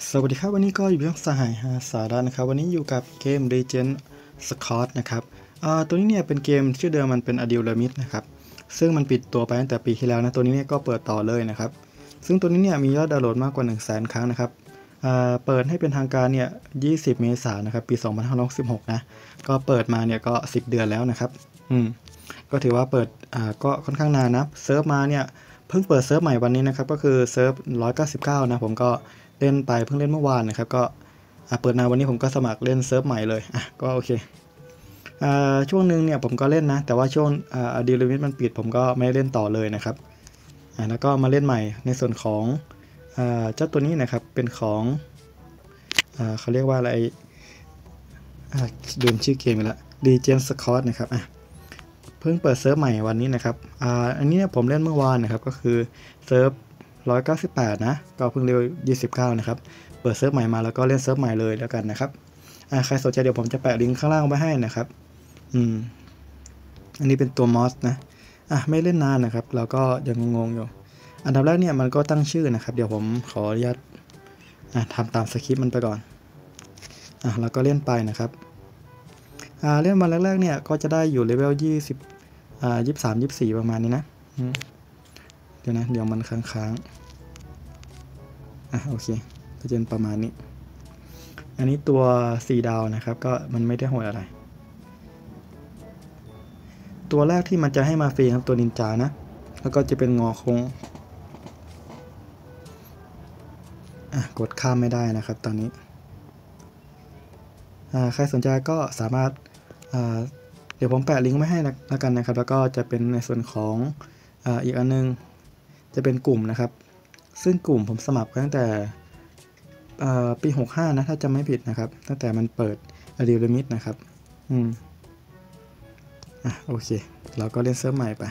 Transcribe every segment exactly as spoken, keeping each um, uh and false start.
สวัสดีครับวันนี้ก็อยู่เรื่องสหายหาสาระนะครับวันนี้อยู่กับเกม Legend Scott นะครับตัวนี้เนี่ยเป็นเกมชื่อเดิมมันเป็น Adulamis นะครับซึ่งมันปิดตัวไปตั้งแต่ปีที่แล้วนะตัวนี้เนี่ยก็เปิดต่อเลยนะครับซึ่งตัวนี้เนี่ยมียอดดาวน์โหลดมากกว่า หนึ่งแสน ครั้งนะครับเปิดให้เป็นทางการเนี่ยยี่สิบเมษายนนะครับปีสองพันห้าร้อยสิบหกนะก็เปิดมาเนี่ยก็สิบเดือนแล้วนะครับอืมก็ถือว่าเปิดอ่าก็ค่อนข้างนานนะเซิร์ฟมาเนี่ยเพิ่งเปิดเซิร์ฟใหม่วันนี้นะครับก็คือเซิร์ฟหนึ่งร้อยเก้าสิบเก้านะผมก็เล่นไปเพิ่งเล่นเมื่อวานนะครับก็เปิดมาวันนี้ผมก็สมัครเล่นเซิร์ฟใหม่เลยอ่ะก็โอเคช่วงนึงเนี่ยผมก็เล่นนะแต่ว่าช่วงอดีลิมิตมันปิดผมก็ไม่เล่นต่อเลยนะครับอ่ะแล้วก็มาเล่นใหม่ในส่วนของเจ้าตัวนี้นะครับเป็นของเขาเรียกว่าอะไรลืมชื่อเกมไปแล้ว Legend Scott นะครับอ่ะเพิ่งเปิดเซิร์ฟใหม่วันนี้นะครับอ่าอันนี้ผมเล่นเมื่อวานนะครับก็คือเซิร์ฟหนึ่งร้อยเก้าสิบแปดนะก็เพิ่งเร็วยี่สิบเก้านะครับเปิดเซิร์ฟใหม่มาแล้วก็เล่นเซิร์ฟใหม่เลยแล้วกันนะครับอ่าใครสนใจเดี๋ยวผมจะแปะลิงก์ข้างล่างไว้ให้นะครับอืมอันนี้เป็นตัวมอสนะอ่ะไม่เล่นนานนะครับเราก็ยังงงอยู่อันดับแรกเนี่ยมันก็ตั้งชื่อนะครับเดี๋ยวผมขออนุญาตอ่ะทำตามสคริปต์มันไปก่อนอ่ะแล้วก็เล่นไปนะครับอ่าเล่นวันแรกๆเนี่ยก็จะได้อยู่เลเวลยี่สิบอ่ายี่สิบสามยี่สิบสี่ประมาณนี้นะเดี๋ยวนะเดี๋ยวมันค้างๆอ่ะโอเคก็จะเป็นประมาณนี้อันนี้ตัวสี่ดาวนะครับก็มันไม่ได้โหดอะไรตัวแรกที่มันจะให้มาฟรีครับตัวนินจานะแล้วก็จะเป็นงอคงอ่ะกดข้ามไม่ได้นะครับตอนนี้อ่าใครสนใจก็สามารถอ่าเดี๋ยวผมแปะลิงก์ไว้ให้แล้วกันนะครับแล้วก็จะเป็นในส่วนของอ่าอีกอันนึงจะเป็นกลุ่มนะครับซึ่งกลุ่มผมสมัครตั้งแต่ปีหกสิบห้านะถ้าจำไม่ผิดนะครับตั้งแต่มันเปิด Adulamis นะครับอืมอ่ะโอเคเราก็เล่นเซิร์ฟใหม่ไป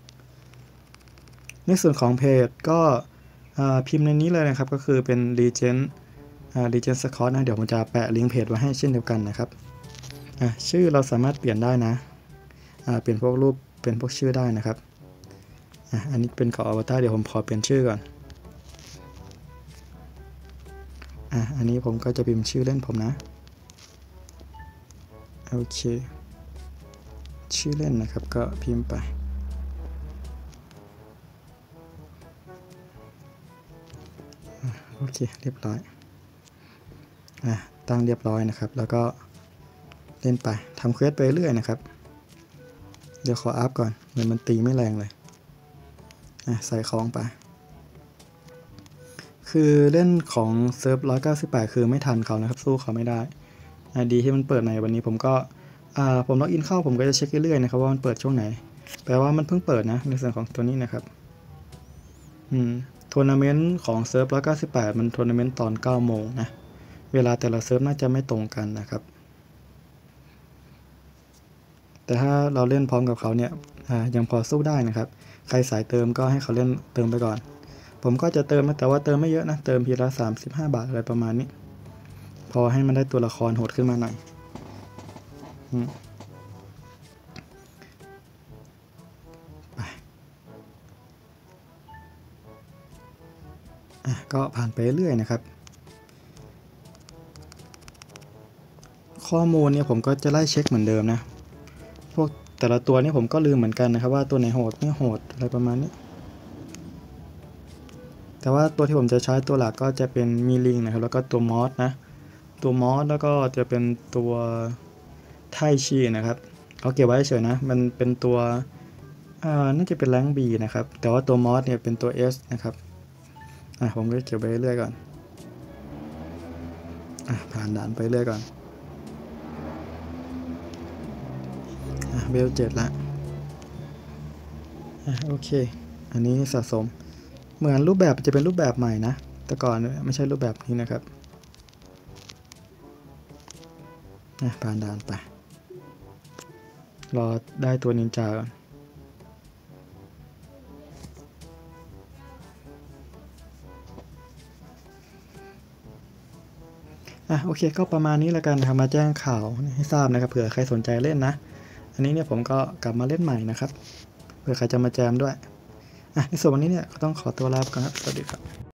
ในส่วนของเพจก็พิมพ์ในนี้เลยนะครับก็คือเป็น Legend Legend Scott นะเดี๋ยวผมจะแปะลิงก์เพจไว้ให้เช่นเดียวกันนะครับอ่ะชื่อเราสามารถเปลี่ยนได้นะอ่าเปลี่ยนพวกรูปเป็นพวกชื่อได้นะครับอ่ะอันนี้เป็นของอวตารเดี๋ยวผมขอเปลี่ยนชื่อก่อนอ่ะอันนี้ผมก็จะพิมพ์ชื่อเล่นผมนะโอเคชื่อเล่นนะครับก็พิมพ์ไปโอเคเรียบร้อยอ่ะตั้งเรียบร้อยนะครับแล้วก็เล่นไปทำเควสไปเรื่อยนะครับเดี๋ยวขออัพก่อนเหมือนมันตีไม่แรงเลยอ่ะใส่ของไปคือเล่นของเซิร์ฟหนึ่งร้อยเก้าสิบแปดคือไม่ทันเขานะครับสู้เขาไม่ได้อ่ะดีที่มันเปิดในวันนี้ผมก็อ่าผมล็อกอินเข้าผมก็จะเช็คเรื่อยๆนะครับว่ามันเปิดช่วงไหนแปลว่ามันเพิ่งเปิดนะในส่วนของตัวนี้นะครับอืมทัวร์นาเมนต์ของเซิร์ฟหนึ่งร้อยเก้าสิบแปดมันทัวร์นาเมนต์ตอนเก้าโมงนะเวลาแต่ละเซิร์ฟน่าจะไม่ตรงกันนะครับแต่ถ้าเราเล่นพร้อมกับเขาเนี่ยยังพอสู้ได้นะครับใครสายเติมก็ให้เขาเล่นเติมไปก่อนผมก็จะเติมแต่ว่าเติมไม่เยอะนะเติมทีละสามสิบห้าบาทอะไรประมาณนี้พอให้มันได้ตัวละครโหดขึ้นมาหน่อยไปอ่ะก็ผ่านไปเรื่อยนะครับข้อมูลเนี่ยผมก็จะไล่เช็คเหมือนเดิมนะพวกแต่ละตัวนี่ผมก็ลืมเหมือนกันนะครับว่าตัวไหนโหดไม่โหดอะไรประมาณนี้แต่ว่าตัวที่ผมจะใช้ตัวหลักก็จะเป็นมีลิงนะครับแล้วก็ตัวมอสนะตัวมอสแล้วก็จะเป็นตัวไทชีนะครับเขาเก็บไว้เฉยนะมันเป็นตัวอ่าน่าจะเป็นแรงบีนะครับแต่ว่าตัวมอสเนี่ยเป็นตัว S นะครับอ่ะผมก็เก็บไว้เรื่อยก่อนอ่ะผ่านด่านไปเรื่อยก่อนอ่ะเบลเจ็ดละอ่ะโอเคอันนี้สะสมเหมือนรูปแบบจะเป็นรูปแบบใหม่นะแต่ก่อนไม่ใช่รูปแบบนี้นะครับผ่านด่านไปรอได้ตัวนินจาก่อนอ่ะโอเคก็ประมาณนี้แล้วกันนะครับมาแจ้งข่าวให้ทราบนะครับเผื่อใครสนใจเล่นนะอันนี้เนี่ยผมก็กลับมาเล่นใหม่นะครับเผื่อใครจะมาแจมด้วยอ่ะในส่วนวันนี้เนี่ยก็ต้องขอตัวลาไปก่อนครับสวัสดีครับ